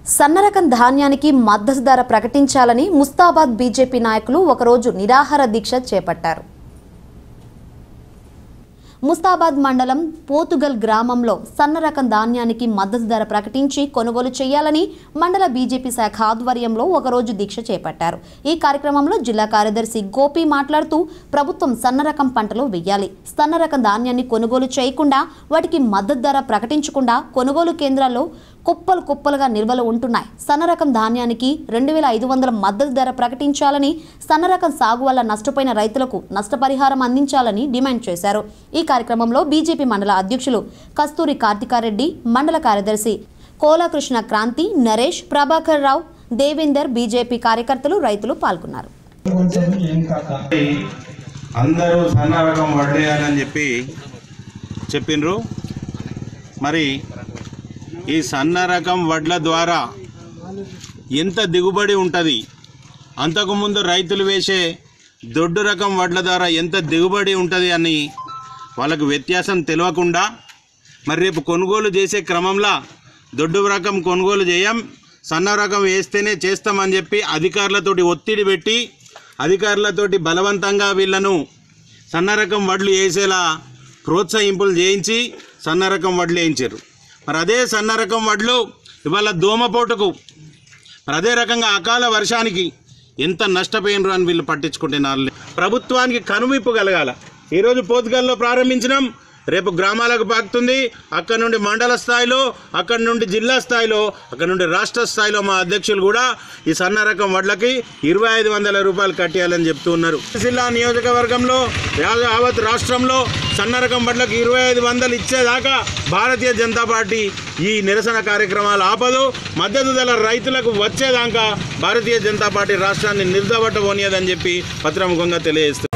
సన్నరకం ధాన్యానికి మద్దతు ధర ప్రకటించాలని ముస్తాబాద్ బీజేపీ నాయకులు ఒకరోజు నిరాహార దీక్ష చేపట్టారు. ముస్తాబాద్ మండలం పోతుగల్ గ్రామంలో సన్నరకం ధాన్యానికి మద్దతు ధర ప్రకటించి కొనుగోలు చేయాలని మండల బీజేపీ శాఖ ఆధ్వర్యంలో ఒకరోజు దీక్ష చేపట్టారు. ఈ కార్యక్రమంలో జిల్లా కార్యదర్శి గోపి మాట్లాడుతూ ప్రభుత్వం సన్నరకం పంటలు వేయాలి, సన్నరకం ధాన్యాన్ని కొనుగోలు చేయకుండా వాటికి మద్దతు ధర ప్రకటించకుండా కొనుగోలు కేంద్రాల్లో కుప్పలు కుప్పలుగా నిల్వలు ఉంటున్నాయి. సన్నరకం ధాన్యానికి 2500 మద్దతు ధర ప్రకటించాలని, సన్నరకం సాగు వల్ల నష్టపోయిన రైతులకు నష్టపరిహారం అందించాలని డిమాండ్ చేశారు. ఈ కార్యక్రమంలో బీజేపీ మండల అధ్యక్షులు కస్తూరి కార్తికారెడ్డి, మండల కార్యదర్శి కోలాకృష్ణ క్రాంతి, నరేష్, ప్రభాకర్ రావు, దేవేందర్, బీజేపీ కార్యకర్తలు, రైతులు పాల్గొన్నారు. అందరూ సన్నరకం వడ్డేయాలని చెప్పిండ్రు. మరి ఈ సన్న రకం వడ్ల ద్వారా ఎంత దిగుబడి ఉంటుంది, అంతకుముందు రైతులు వేసే దొడ్డు రకం వడ్ల ద్వారా ఎంత దిగుబడి ఉంటుంది అని వాళ్ళకు వ్యత్యాసం తెలియకుండా మరి రేపు కొనుగోలు చేసే క్రమంలో దొడ్డు రకం కొనుగోలు చేయం, సన్న రకం వేస్తేనే చేస్తామని చెప్పి అధికారులతోటి ఒత్తిడి పెట్టి అధికారులతోటి బలవంతంగా వీళ్ళను సన్న రకం వడ్లు వేసేలా ప్రోత్సహింపులు చేయించి సన్న రకం వడ్లు వేయించారు. మరి అదే సన్న రకం వడ్లు ఇవాళ దోమపోటుకు, మరి అదే రకంగా అకాల వర్షానికి ఎంత నష్టపోయినరు అని వీళ్ళు పట్టించుకుంటే నాలుగు ప్రభుత్వానికి కనువిప్పు కలగాల. ఈరోజు పోతుగల్లో ప్రారంభించినాం, రేపు గ్రామాలకు పాకుతుంది, అక్కడ నుండి మండల స్థాయిలో, అక్కడ నుండి జిల్లా స్థాయిలో, అక్కడ నుండి రాష్ట్ర స్థాయిలో మా అధ్యక్షులు కూడా ఈ సన్న రకం వడ్లకి 2500 రూపాయలు కట్టేయాలని చెప్తూ ఉన్నారు. జిల్లా నియోజకవర్గంలో యావత్ రాష్ట్రంలో సన్న రకం వడ్లకు 2500 ఇచ్చేదాకా భారతీయ జనతా పార్టీ ఈ నిరసన కార్యక్రమాలు ఆపదు. మద్దతు ధర రైతులకు వచ్చేదాకా భారతీయ జనతా పార్టీ రాష్ట్రాన్ని నిర్దవట్టబోనియదని చెప్పి పత్రముఖంగా తెలియజేస్తుంది.